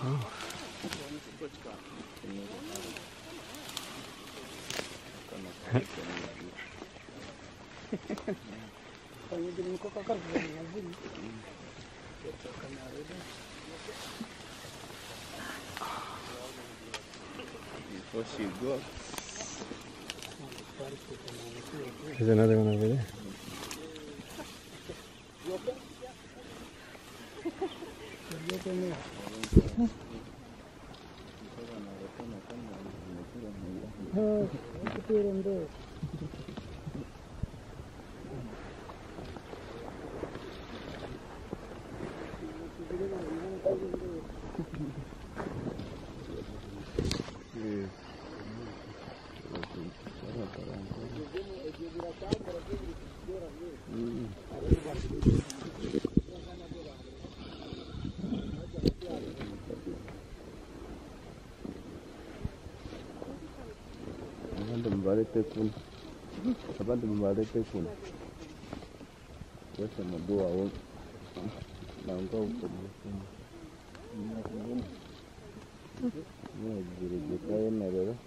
There's another one over there. Abandi mbarete kuna wese madoa wao na ngao kwa ni jirejeka na leo